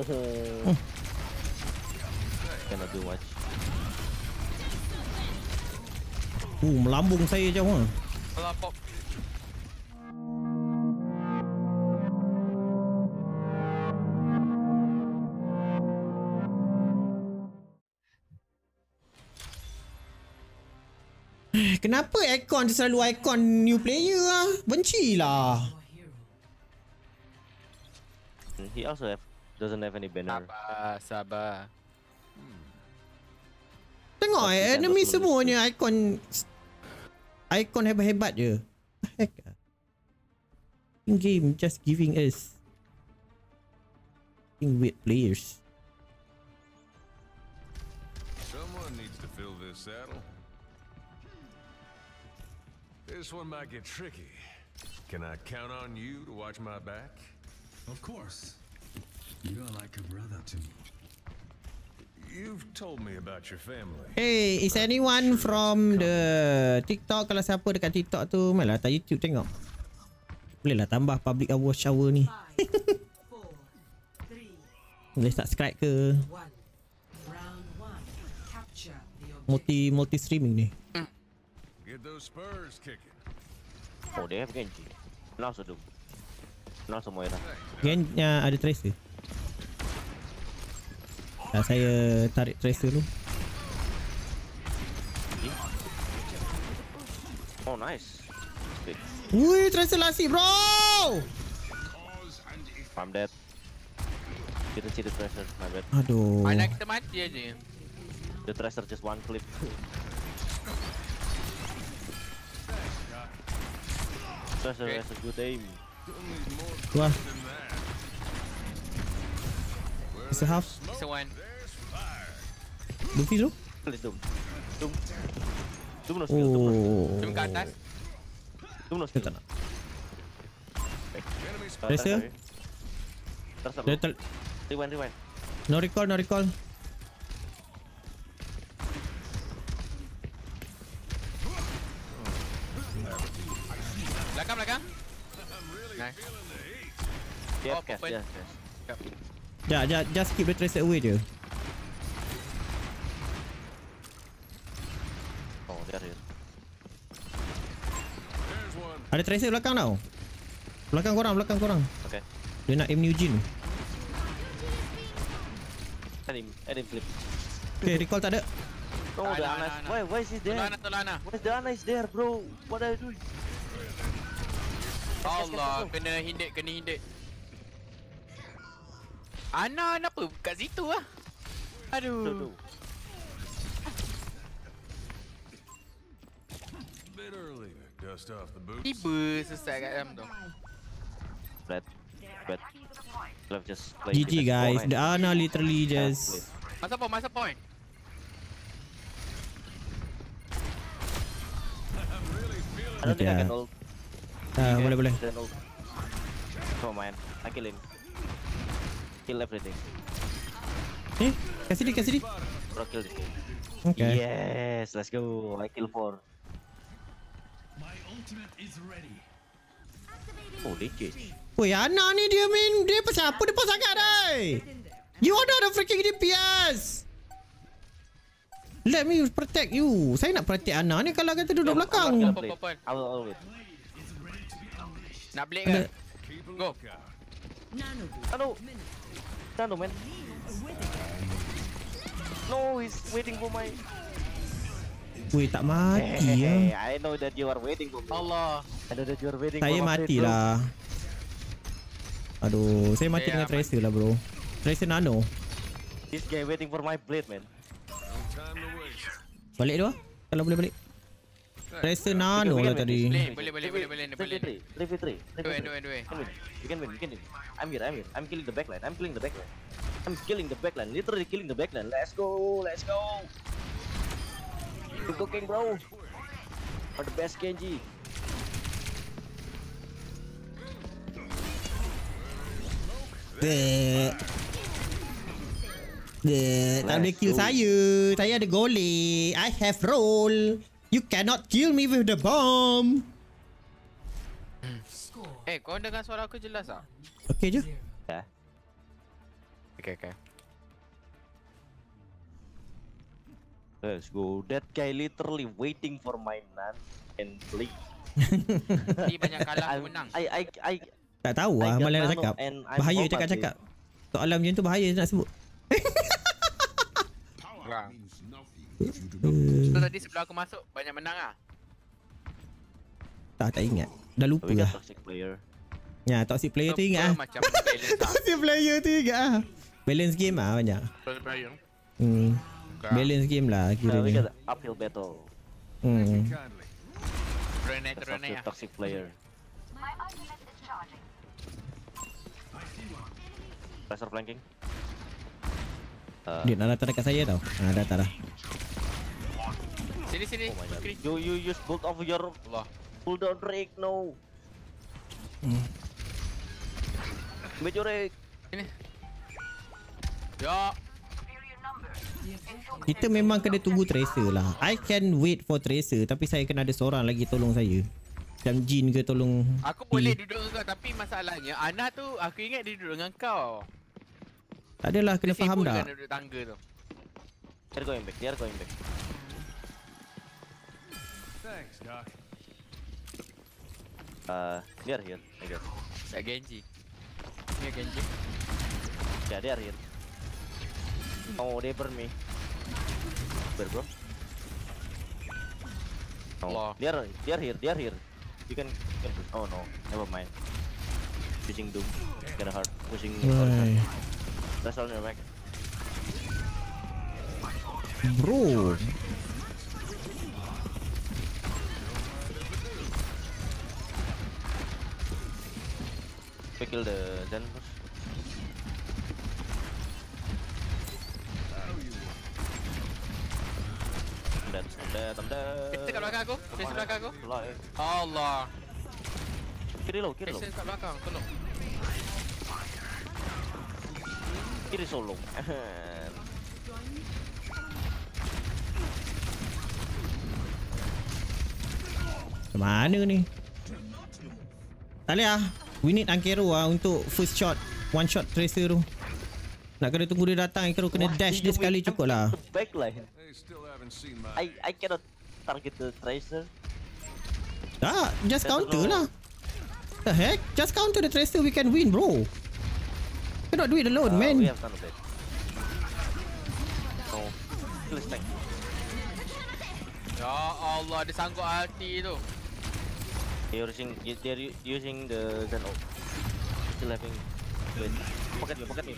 Cannot do much. Melambung saya jauh ah. Alah pop. Kenapa ikon dia selalu ikon new player ah? Bencilah. He also doesn't have any banner. Sabar. Tengok enemy semuanya ikon hebat-hebat je. Heck. In game just giving us weird players. Someone needs to fill this saddle. This one might get tricky. Can I count on you to watch my back? Of course. You're like a brother to me. You've told me about your family. Hey, is anyone from the TikTok? Kalau siapa dekat TikTok tu, malah tak YouTube tengok. Boleh lah tambah public watch hour ni. Boleh subscribe ke? Multi streaming ni. Get those spurs kicking. Oh, they have Genji. And also do. And also Moira. Ada tracer. Saya tarik tracer dulu. Oh, nice. Big. Wih, tracer lasi bro. I'm dead. Didn't see the tracer, my bad. Aduh. Mana kita mati aja. The tracer just one clip. Tracer has a good aim. Wah. It's a half. It's a one. Luffy tu? Please Doom. Doom no skill. Doom. Doom kat atas. Doom no skill. Tak nak. Tracer. Tracer. Rewind. No recall. Belakang. Nice. Yes, Oh, yes, open. yes. Just keep the tracer away je. Oh, they're here. Ada tracer belakang tau. Belakang korang. Okay. Dia nak aim new Jin. Add him flip. Okay, recall tak ada. No, the Ana. Why is he there? Tolana. Why is the Ana is there, bro? What are you doing? Allah, kena hindik. Ana kenapa kat situ ah? Aduh. Bit early to dust off the boots. Tiba sesat kat dalam tu. Bad. Love just play. GG guys. The Ana literally just Masa point. I don't think I can ult. boleh. Can ult. Come on, man. I kill him. Kill everything. Kasih dia. Bro, kill this game. Okay. Yes, let's go. I kill 4. My ultimate is ready. Oh, they change. Woi, Ana ni dia main. Dia pasal apa dia pasal sangat dai? You are not a freaking DPS. Let me protect you. Saya nak protect Ana ni kalau kata duduk belakang. Open. I'll wait. Nak blade kan? Go. Nano, man. No, he's waiting for my... Woi, tak mati ya. I know that you are waiting for me. Allah. I know that you are waiting Saya for my plate, bro. matilah. Aduh, saya mati dengan tracer lah bro. Tracer nano. This guy waiting for my blade, man. Balik dua. Kalau boleh balik. Tracer nano lah tadi. Boleh. 3v3. You can win. I'm here. I'm killing the backline. Literally killing the backline. Let's go. Keep cooking, bro. For the best Genji. Tak boleh kill saya. Saya ada golek. I have roll. You cannot kill me with the bomb. Kau dengar suara aku jelas tak? Okay je. Yeah. I Okay. Let's go. That guy literally waiting for my nan and play. Ni banyak kalah menang. I Tak tahu lah got malah nak nano cakap. and I'm Bahaya Roman, cakap-cakap. Soalan macam tu bahaya nak sebut. Wah. Means nothing if you do not So tadi sebelum aku masuk banyak menang ah. Tak ingat. Dah lupa we got lah. toxic player. Ya, toxic player tu ingat ah. Macam balance tak. Toxic player tu ingat ah. Balance game ah banyak. Player. Balance game lah We kiranya. got uphill battle. Hmm. Kindly. Renai That's ya. the toxic player. Pressure flanking. Dia nak datang dekat saya tau. Datang dah. Sini. Oh my god. Kiri. You use bolt of your Allah. cooldown Drake, no. Major Drake. Sini. Ya. Kita memang kena tunggu tracer lah. I can wait for tracer tapi saya kena ada seorang lagi tolong saya. Macam Jin ke tolong. Aku boleh duduk dengan kau tapi masalahnya Ana tu aku ingat dia duduk dengan kau. Tak adalah kena Dia faham sibuk dah. dengan duduk tangga tu. They're going back. Thanks, Doc. They are here, I guess. Tak Genji. Ni Genji. Yeah, they are here. Oh, they burn me. Where, bro? Allah. Oh, they are here. You can oh no, never mind. Pushing Doom, kinda hard. Pushing. Right. That's on your back. Bro. We kill the Zen first. I'm dead. Kita kat belakang aku. Dia sebelah belakang aku. Live. Allah. Kiri low. Dia kat belakang. Tolong. Kiri solo. Mana ni? Tak boleh lah. We need Ankero lah untuk first shot. One shot tracer tu. Nak kena tunggu dia datang, Ankero kena dash dia sekali cukup lah. Backline. They still haven't seen my. I cannot target the tracer. Tak, just counter lah. The heck? Just counter the tracer, we can win bro. Cannot do it alone man. We have none of that. No. Kill his tank. Ya Allah, dia sanggup ulti tu. They're using the Zen ult. Still having. Wait. Pocket me.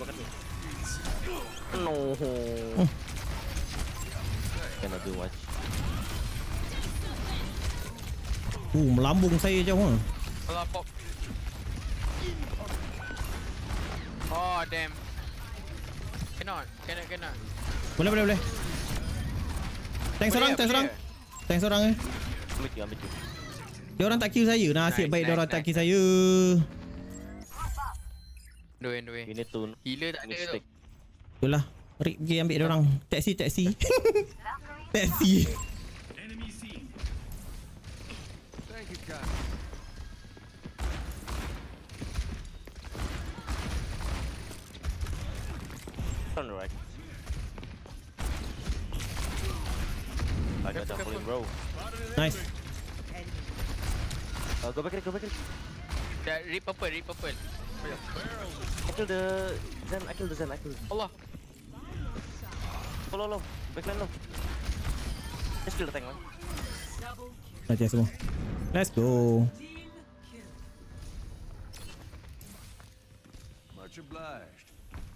No. Cannot do much. Melambung saya jauh lah. Allah pop. Oh damn. Cannot. Boleh. Tank seorang. Tank seorang eh. Ambil you. Dia orang tak kill saya. Nasib baik dia orang tak kill saya. Doin. You need to Healer tak ada tu. mistake. Itulah. Rick pergi ambil dia orang. Taxi. Taxi. enemy seen. Thank you, Con. Turn right. I got jumping, bro. Nice. Go back. Dah rip purple. I killed the Zen. Allah. Low. Backline low. Just kill the tank, man. Dah semua. Let's go. Much obliged.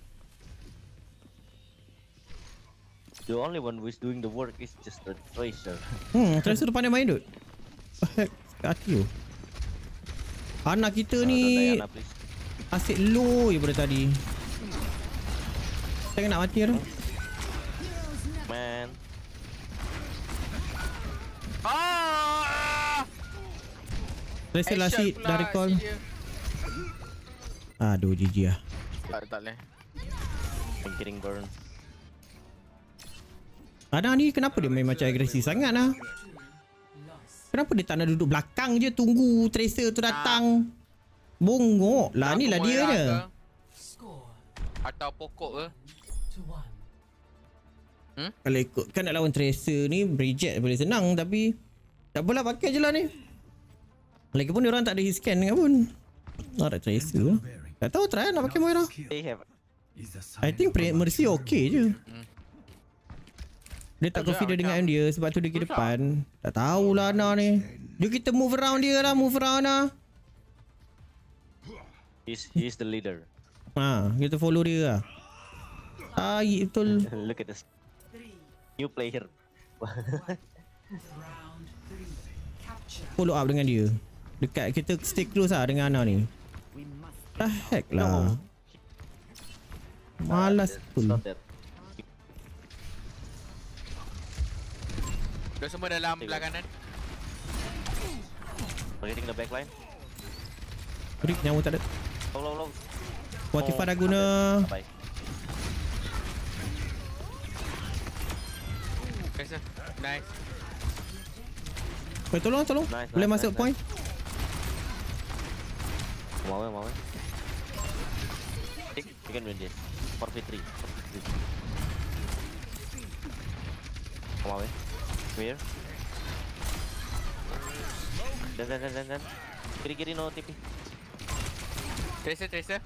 The only one who is doing the work is just the tracer. Tracer tu pandai main dut. Hati tu. Anak kita Don't die, ni Ana, please. asyik low je pada tadi. Saya nak mati tu. Man. Ah! Tracer last hit dah recall. dia. Aduh GG lah. Tak boleh. I'm getting burned. Ana ni kenapa dia main macam agresif sangat lah? Kenapa dia tak nak duduk belakang je tunggu tracer tu datang? Bongok lah, ni lah dia je. Atau pokok ke? Kalau ikutkan nak lawan Tracer ni, Bridget boleh senang tapi tak apalah, pakai je lah ni. Lagipun diorang tak ada hit scan dengan pun. Ada Tracer. Tak tahu, try nak pakai Moira. They have. Is the I think Mercy okay je. Dia tak confident dengan dia sebab tu dia ke depan. Tak tahulah Ana ni. Jom kita move around dia lah, move around Ana. He's the leader. Ha, kita follow dia lah. Ah, betul. Look at this. New player. Follow up dengan dia. Dekat kita stay close lah dengan Ana ni. The heck lah. Malas It's betul. not that. Dia semua dalam belah kanan. Forgetting the backline. Rick nyawa tak ada. Low. Watifah dah guna. Bye. Tracer. Nice. Boleh tolong. Nice, Boleh nice, masuk nice, point. Mau. You can win this. 4v3. Mau. Clear. Dan. Kiri no TP. Tracer.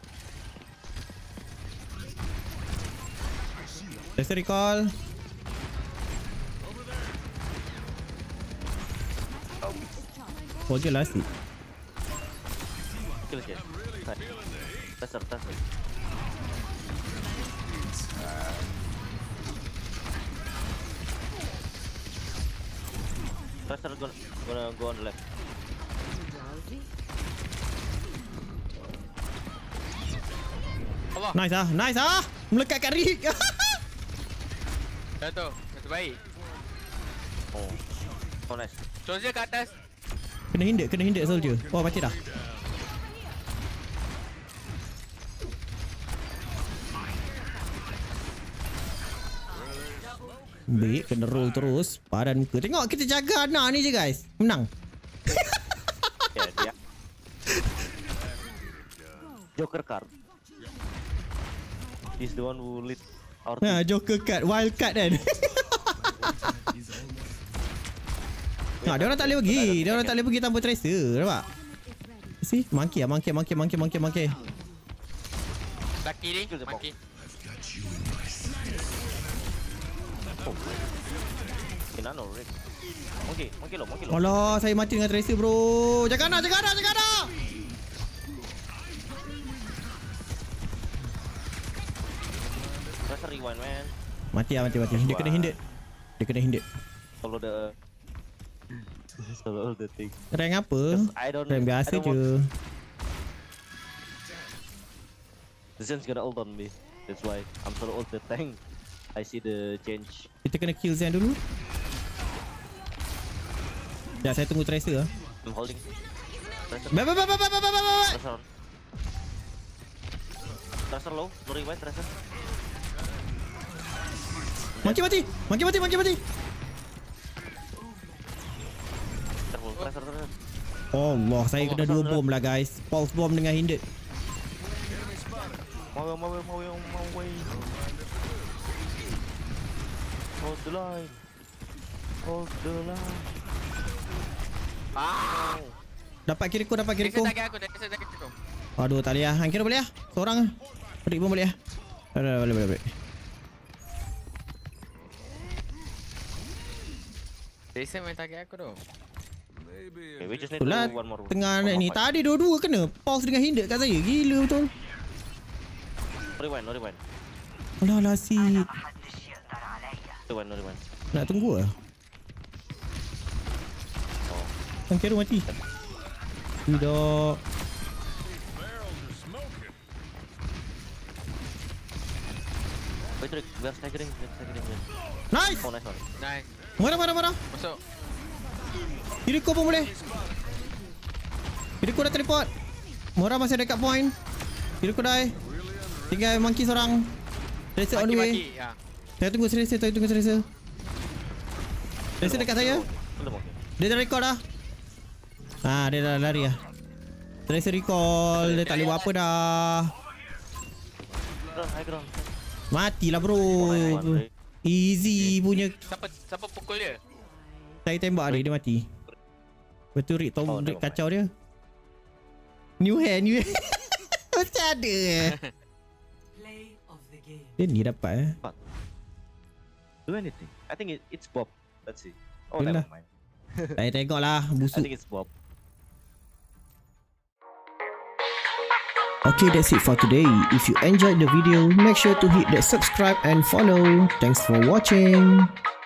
Let's recall. Oh je lah si. Kill dia. Taser. Taser gonna go on the left. Allah. Nice ah. Melekat kat Rick. Dah tu. Satu baik. Oh nice. Soldier kat atas. Kena hindet soldier. Oh mati dah. Baik, kena roll terus. Padan muka. Tengok kita jaga Ana ni je guys. Menang. Yeah, dia. Joker card. He's the one who lead our team. Ha, Joker card, wild card kan. Ha, dia orang tak boleh pergi. Dia orang tak boleh pergi tanpa tracer, nampak? See? Monkey. Laki ni. Maki. Nano, Rick. Monkey lo. Alah, saya mati dengan tracer bro. Jaga Ana. Tracer rewind, man. Mati. Dia kena hindet. Solo the thing. Rank apa? I don't. Rank biasa I don't want- je. The Zen's gonna ult on me. That's why I'm solo ult the tank. I see the change. Kita kena kill Zen dulu. Ya, saya tunggu tracer lah. I'm holding. Tracer. Baik. Tracer on. Tracer low. No rewind. Tracer. Monkey mati. Careful. Tracer. Allah, saya kena dua bom lah guys. Pulse bomb dengan hindet. Mau. Hold the line. Ah. Dapat kiri ko. Tracer tak aku. Aduh, tak boleh lah. Hang kira boleh lah. Seorang lah. Rick pun boleh lah. Boleh. Tracer main target aku tu. Okay, we just need Itulah to do one more. tengah one ni. more fight. Tadi dua-dua kena. Pulse dengan hindet kat saya. Gila betul. No rewind. Alah, lasik. No rewind. Nak tunggu lah. Hang kira mati. Tidak. Wait, Rick. We are staggering. Nice. Oh, nice one. Nice. Marah. Masuk. Kiriko pun boleh. Kiriko dah teleport. Mora masih dekat point. Kiriko die. Tinggal monkey seorang. Tracer on the way. Maki. Ya. Saya tunggu Tracer. Tracer dekat saya. Belum okay. Dia dah record dah. Ha, dia dah lari lah. Tracer recall. Dia tak boleh buat apa dah. high ground. Matilah bro. One, Easy punya. Siapa pukul dia? Saya tembak dia mati. Betul Rick Oh, Rick never kacau dia. New hand. Macam ada. Dia ni dapat do anything. I think it's Bob. Let's see. Oh, Yalah. never mind. Saya tengok lah I busuk. think it's Bob. Okay, that's it for today. If you enjoyed the video, make sure to hit that subscribe and follow. Thanks for watching.